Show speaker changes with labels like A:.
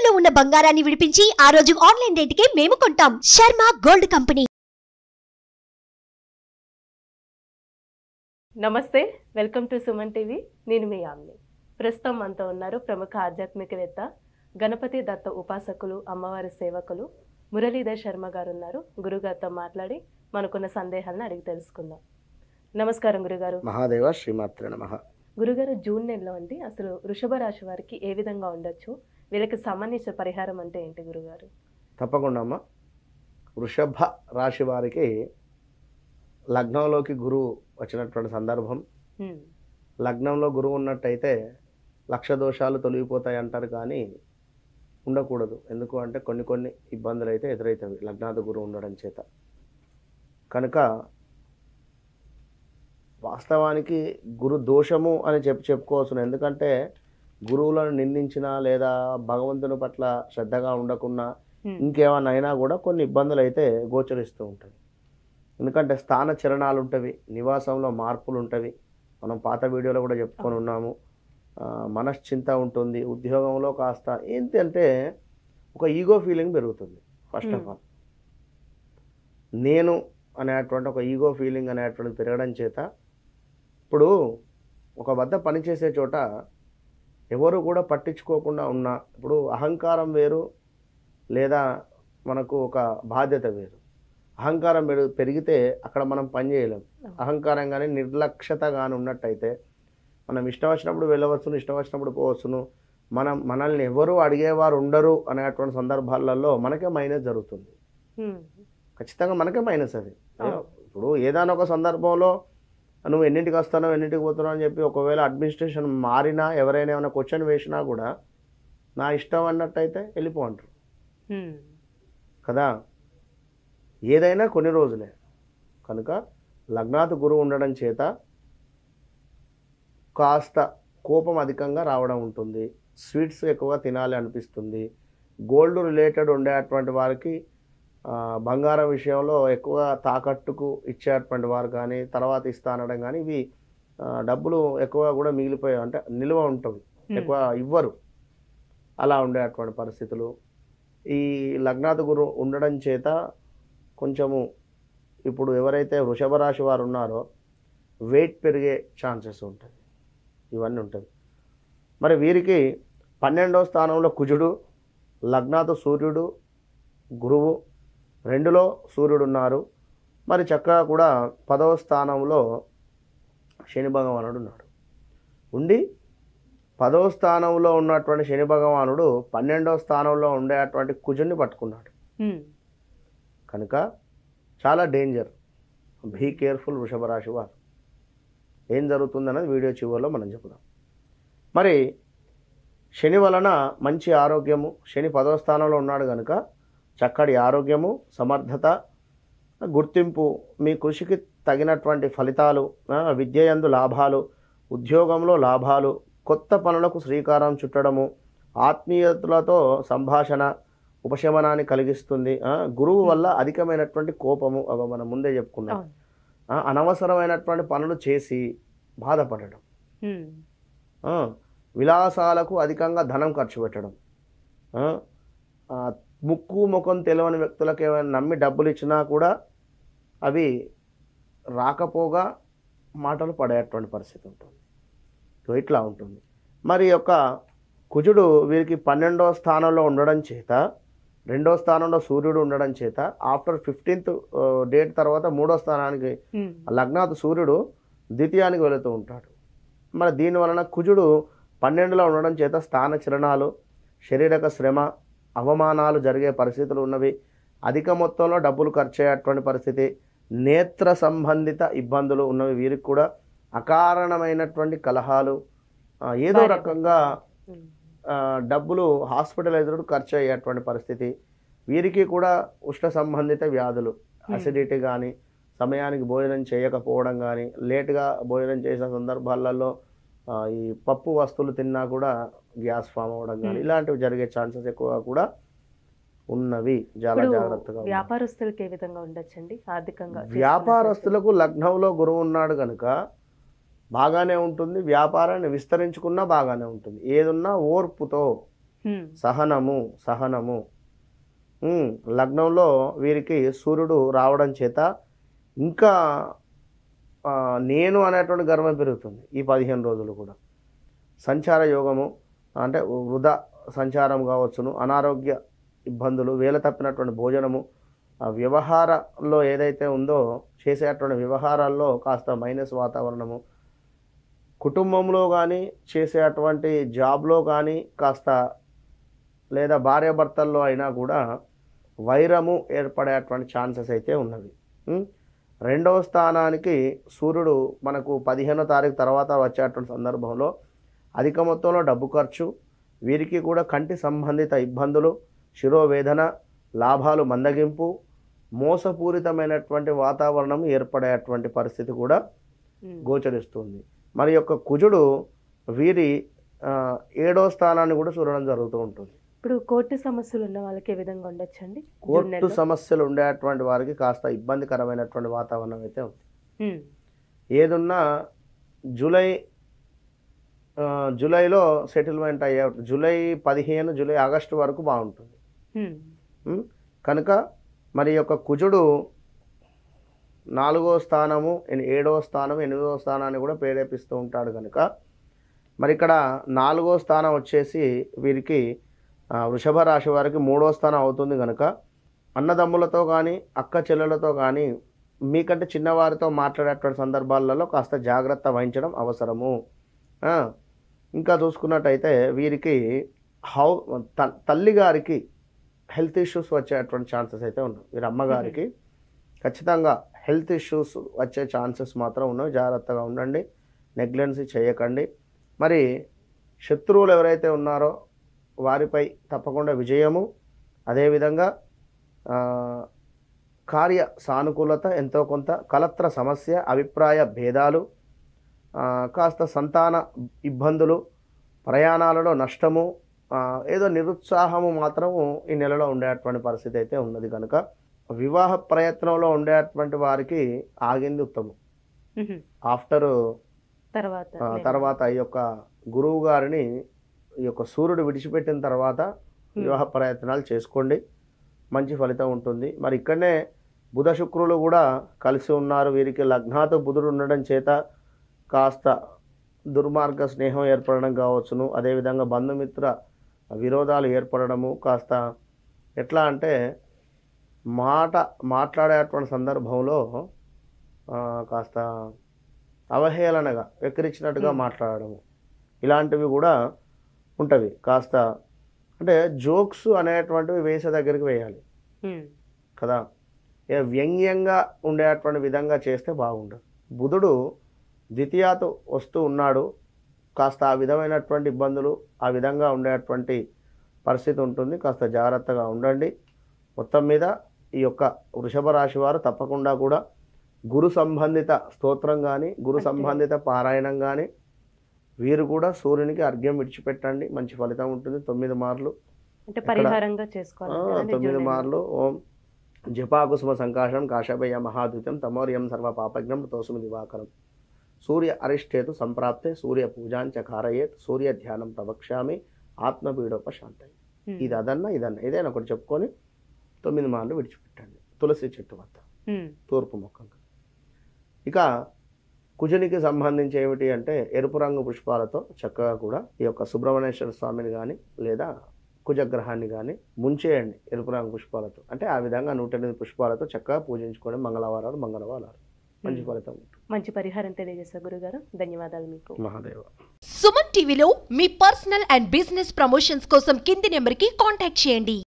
A: తాకట్టులో ఉన్న బంగారాన్ని విడిపించి ఆ రోజు ఆన్లైన్ రేటుకే మేము కొంటాం. Sharma gold company.
B: నమస్తే, వెల్కమ్ టు సుమన్ టీవీ. నేను మీ ఆమ్ని. ప్రస్తుతం మనతో ఉన్నారు ప్రముఖ ఆధ్యాత్మికవేత్త, గణపతి దత్త ఉపాసకులు, అమ్మవారి సేవకులు మురళీధర్ శర్మ గారు ఉన్నారు. గురుగారితో మాట్లాడి మనకున్న సందేహాలను అడిగి తెలుసుకుందాం. నమస్కారం గురుగారు.
C: మహాదేవ శ్రీమాత్రే నమః.
B: గురుగారు, జూన్ నెలలో అండి అసలు వృషభ రాశి వారికి ఏ విధంగా ఉండొచ్చు, వీళ్ళకి సంబంధించిన పరిహారం అంటే ఏంటి గురుగారు?
C: తప్పకుండా అమ్మ. వృషభ రాశి వారికి లగ్నంలోకి గురువు వచ్చినటువంటి సందర్భం. లగ్నంలో గురువు ఉన్నట్టయితే లక్ష దోషాలు తొలగిపోతాయి అంటారు, కానీ ఉండకూడదు. ఎందుకు అంటే కొన్ని ఇబ్బందులు అయితే ఎదురవుతాయి లగ్నాది గురువు ఉండడం చేత. కనుక వాస్తవానికి గురు దోషము అని చెప్పుకోవచ్చు. ఎందుకంటే గురువులను నిందించినా లేదా భగవంతుని పట్ల శ్రద్ధగా ఉండకున్నా ఇంకేమైనా అయినా కూడా కొన్ని ఇబ్బందులు అయితే గోచరిస్తూ ఉంటాయి. ఎందుకంటే స్థాన చలనాలు ఉంటవి, నివాసంలో మార్పులు ఉంటవి. మనం పాత వీడియోలో కూడా చెప్పుకొని ఉన్నాము. మనశ్చింత ఉంటుంది. ఉద్యోగంలో కాస్త ఏంటంటే ఒక ఈగో ఫీలింగ్ పెరుగుతుంది. ఫస్ట్ ఆఫ్ ఆల్ నేను అనేటువంటి ఒక ఈగో ఫీలింగ్ అనేటువంటి పెరగడం చేత ఇప్పుడు ఒక వద్ద పనిచేసే చోట ఎవరు కూడా పట్టించుకోకుండా ఉన్నా, ఇప్పుడు అహంకారం వేరు లేదా మనకు ఒక బాధ్యత వేరు. అహంకారం పెరిగితే అక్కడ మనం పని చేయలేం. అహంకారం కానీ నిర్లక్ష్యత కానీ ఉన్నట్టయితే మనం ఇష్టం వచ్చినప్పుడు వెళ్ళవచ్చును, ఇష్టం వచ్చినప్పుడు పోవచ్చును. మనల్ని ఎవరు అడిగేవారు ఉండరు అనేటువంటి సందర్భాలలో మనకే మైనస్ జరుగుతుంది. ఖచ్చితంగా మనకే మైనస్ అది. ఇప్పుడు ఏదైనా ఒక సందర్భంలో నువ్వు ఎన్నింటికి వస్తానో ఎన్నింటికి పోతున్నావు అని చెప్పి ఒకవేళ అడ్మినిస్ట్రేషన్ మారినా, ఎవరైనా ఏమైనా క్వశ్చన్ వేసినా కూడా నా ఇష్టం అన్నట్టయితే వెళ్ళిపో అంటారు కదా. ఏదైనా కొన్ని రోజులే. కనుక లగ్నాత్ గురువు ఉండడం చేత కాస్త కోపం అధికంగా రావడం ఉంటుంది. స్వీట్స్ ఎక్కువగా తినాలి అనిపిస్తుంది. గోల్డ్ రిలేటెడ్ ఉండేటువంటి వారికి బంగారం విషయంలో ఎక్కువ తాకట్టుకు ఇచ్చేటువంటి వారు కానీ, తర్వాత ఇస్తా అనడం కానీ, ఇవి డబ్బులు ఎక్కువ కూడా మిగిలిపోయాయి, అంటే నిల్వ ఉంటుంది, ఎక్కువ ఇవ్వరు. అలా ఉండేటువంటి పరిస్థితులు ఈ లగ్నాత్ గురు ఉండడం చేత కొంచెము ఇప్పుడు ఎవరైతే వృషభ రాశి వారు ఉన్నారో వెయిట్ పెరిగే ఛాన్సెస్ ఉంటుంది. ఇవన్నీ ఉంటుంది. మరి వీరికి 12వ స్థానంలో కుజుడు, లగ్నాత్ సూర్యుడు, గురువు 2లో సూర్యుడు ఉన్నారు. మరి చక్కగా కూడా 10వ స్థానంలో శని భగవానుడు ఉన్నాడు. ఉండి 10వ స్థానంలో ఉన్నటువంటి శని భగవానుడు 12వ స్థానంలో ఉండేటువంటి కుజుడిని పట్టుకున్నాడు. కనుక చాలా డేంజర్. బీ కేర్ఫుల్ వృషభ రాశి వారు. ఏం జరుగుతుందన్నది వీడియో చివరిలో మనం చెప్పుదాం. మరి శని వలన మంచి ఆరోగ్యము. శని 10వ స్థానంలో ఉన్నాడు కనుక చక్కటి ఆరోగ్యము, సమర్థత, గుర్తింపు, మీ కృషికి తగినటువంటి ఫలితాలు, విద్యయందు లాభాలు, ఉద్యోగంలో లాభాలు, కొత్త పనులకు శ్రీకారం చుట్టడము, ఆత్మీయతలతో సంభాషణ ఉపశమనాన్ని కలిగిస్తుంది. గురువు వల్ల అధికమైనటువంటి కోపము, మనం ముందే చెప్పుకున్నాం. అనవసరమైనటువంటి పనులు చేసి బాధపడడం, విలాసాలకు అధికంగా ధనం ఖర్చు పెట్టడం, ముక్కు ముఖం తెలియని వ్యక్తులకు ఏమైనా నమ్మి డబ్బులు ఇచ్చినా కూడా అవి రాకపోగా మాటలు పడేటువంటి పరిస్థితి ఉంటుంది. ఇట్లా ఉంటుంది. మరి యొక్క కుజుడు వీరికి 12వ స్థానంలో ఉండడం చేత, 2వ స్థానంలో సూర్యుడు ఉండడం చేత ఆఫ్టర్ 15th డేట్ తర్వాత 3వ స్థానానికి లగ్నాత్ సూర్యుడు ద్వితీయానికి వెళుతూ ఉంటాడు. మరి దీనివలన కుజుడు 12లో ఉండడం చేత స్థాన చలనాలు, శారీరక శ్రమ, అవమానాలు జరిగే పరిస్థితులు ఉన్నవి. అధిక మొత్తంలో డబ్బులు ఖర్చు అయ్యేటువంటి పరిస్థితి, నేత్ర సంబంధిత ఇబ్బందులు ఉన్నవి. వీరికి కూడా అకారణమైనటువంటి కలహాలు, ఏదో రకంగా డబ్బులు హాస్పిటలైజ్డ్ ఖర్చు అయ్యేటువంటి పరిస్థితి. వీరికి కూడా ఉష్ణ సంబంధిత వ్యాధులు, అసిడిటీ కానీ, సమయానికి భోజనం చేయకపోవడం కానీ, లేటుగా భోజనం చేసిన సందర్భాలలో ఈ పప్పు వస్తువులు తిన్నా కూడా గ్యాస్ ఫామ్ అవ్వడం కానీ, ఇలాంటివి జరిగే ఛాన్సెస్ ఎక్కువ కూడా ఉన్నవి. చాలా జాగ్రత్తగా.
B: వ్యాపారస్తులకు ఏ విధంగా ఉండొచ్చండి ఆర్థికంగా?
C: వ్యాపారస్తులకు లగ్నంలో గురువు ఉన్నాడు కనుక బాగానే ఉంటుంది. వ్యాపారాన్ని విస్తరించుకున్నా బాగానే ఉంటుంది. ఏదున్నా ఓర్పుతో సహనము సహనము. లగ్నంలో వీరికి సూర్యుడు రావడం చేత ఇంకా నేను అనేటువంటి గర్వం పెరుగుతుంది ఈ 15 రోజులు కూడా. సంచార యోగము అంటే వృధా సంచారం కావచ్చును, అనారోగ్య ఇబ్బందులు, వేల తప్పినటువంటి భోజనము, ఆ వ్యవహారంలో ఏదైతే ఉందో చేసేటువంటి వ్యవహారాల్లో కాస్త మైనస్ వాతావరణము, కుటుంబంలో కానీ చేసేటువంటి జాబ్లో కానీ కాస్త లేదా భార్యాభర్తల్లో అయినా కూడా వైరము ఏర్పడేటువంటి ఛాన్సెస్ అయితే ఉన్నవి. రెండవ స్థానానికి సూర్యుడు మనకు 15వ తారీఖు తర్వాత వచ్చేటువంటి సందర్భంలో అధిక మొత్తంలో డబ్బు ఖర్చు, వీరికి కూడా కంటి సంబంధిత ఇబ్బందులు, శిరోవేదన, లాభాలు మందగింపు, మోసపూరితమైనటువంటి వాతావరణం ఏర్పడేటువంటి పరిస్థితి కూడా గోచరిస్తుంది. మరి యొక్క కుజుడు వీరి 7వ స్థానాన్ని కూడా చూడడం జరుగుతూ ఉంటుంది.
B: ఇప్పుడు కోర్టు సమస్యలు ఉన్న వాళ్ళకి ఏ విధంగా ఉండొచ్చండి?
C: కోర్టు సమస్యలు ఉండేటువంటి వారికి కాస్త ఇబ్బందికరమైనటువంటి వాతావరణం అయితే ఉంది. ఏదున్నా జూలైలో సెటిల్మెంట్ అయ్యే, జూలై 15, జూలై ఆగస్టు వరకు బాగుంటుంది. కనుక మరి యొక్క కుజుడు 4వ స్థానము, 7వ స్థానం, 8వ స్థానాన్ని కూడా ప్రేరేపిస్తూ ఉంటాడు. కనుక మరి ఇక్కడ 4వ స్థానం వచ్చేసి వీరికి వృషభ రాశి వారికి 3వ స్థానం అవుతుంది. కనుక అన్నదమ్ములతో కానీ అక్క చెల్లెలతో కానీ మీకంటే చిన్నవారితో మాట్లాడేటువంటి సందర్భాలలో కాస్త జాగ్రత్త వహించడం అవసరము. ఇంకా చూసుకున్నట్టయితే వీరికి తల్లి గారికి హెల్త్ ఇష్యూస్ వచ్చేటువంటి ఛాన్సెస్ అయితే ఉన్నాయి. వీరి అమ్మగారికి ఖచ్చితంగా హెల్త్ ఇష్యూస్ వచ్చే ఛాన్సెస్ మాత్రం ఉన్నాయి. జాగ్రత్తగా ఉండండి, నెగ్లెన్సీ చేయకండి. మరి శత్రువులు ఎవరైతే ఉన్నారో వారిపై తప్పకుండా విజయము, అదేవిధంగా కార్య సానుకూలత ఎంతో కొంత, కలత్ర సమస్య, అభిప్రాయ భేదాలు, కాస్త సంతాన ఇబ్బందులు, ప్రయాణాలలో నష్టము, ఏదో నిరుత్సాహము మాత్రము ఈ నెలలో ఉండేటువంటి పరిస్థితి అయితే ఉన్నది. కనుక వివాహ ప్రయత్నంలో ఉండేటువంటి వారికి ఆగింది ఉత్తమం. ఆఫ్టర్ తర్వాత ఈ యొక్క గురువు గారిని ఈ యొక్క సూర్యుడు విడిచిపెట్టిన తర్వాత వివాహ ప్రయత్నాలు చేసుకోండి, మంచి ఫలితం ఉంటుంది. మరి ఇక్కడనే బుధ శుక్రులు కూడా కలిసి ఉన్నారు. వీరికి లగ్నాతో బుధుడు ఉండడం చేత కాస్త దుర్మార్గ స్నేహం ఏర్పడడం కావచ్చును, అదేవిధంగా బంధుమిత్ర విరోధాలు ఏర్పడము, కాస్త ఎట్లా అంటే మాట్లాడేటువంటి సందర్భంలో కాస్త అవహేళనగా వెక్కిరించినట్టుగా మాట్లాడము, ఇలాంటివి కూడా ఉంటవి. కాస్త అంటే జోక్స్ అనేటువంటివి వేసే దగ్గరికి వేయాలి కదా, వ్యంగ్యంగా ఉండేటువంటి విధంగా చేస్తే బాగుండదు. బుధుడు ద్వితీయాతో వస్తూ ఉన్నాడు, కాస్త ఆ విధమైనటువంటి ఇబ్బందులు, ఆ విధంగా ఉండేటువంటి పరిస్థితి ఉంటుంది. కాస్త జాగ్రత్తగా ఉండండి. మొత్తం మీద ఈ యొక్క వృషభ రాశి వారు తప్పకుండా కూడా గురు సంబంధిత స్తోత్రం కానీ, గురు సంబంధిత పారాయణం కానీ, వీరు కూడా సూర్యునికి అర్ఘ్యం విడిచిపెట్టండి, మంచి ఫలితం ఉంటుంది. 9 మార్లు
B: అంటే పరిహారంగా చేసుకోవాలి.
C: 9 మార్లు ఓం జపాకుసుమ సంకాశం కాశభయ మహాద్వితం తమోర్యం సర్వ పాపజ్ఞం తోసుమి దివాకరం సూర్య అరిష్టేతు సంప్రాప్తే సూర్య పూజాంచ కారయేత్ సూర్య ధ్యానం ప్రవక్ష్యామి ఆత్మపీడోపశాంతై. ఇదన్నా ఏదైనా ఒకటి చెప్పుకొని 9 మార్లు విడిచిపెట్టండి తులసి చెట్టు వద్ద తూర్పు ముఖంగా. ఇక కుజునికి సంబంధించి ఏమిటి అంటే ఎరుపు రంగు పుష్పాలతో చక్కగా కూడా ఈ యొక్క సుబ్రహ్మణ్యేశ్వర స్వామిని కానీ లేదా కుజగ్రహాన్ని కానీ ముంచేయండి ఎరుపు రంగు పుష్పాలతో. అంటే ఆ విధంగా 108 పుష్పాలతో చక్కగా పూజించుకోవడం మంగళవారాలు మంచి ఫలితం ఉంటుంది.
B: మంచి పరిహారం తెలియజేస్తారు గురుగారు, ధన్యవాదాలు మీకు.
C: మహాదేవ.
A: సుమన్ టీవీలో మీ పర్సనల్ అండ్ బిజినెస్ ప్రమోషన్స్ కోసం కింది నెంబర్కి కాంటాక్ట్ చేయండి.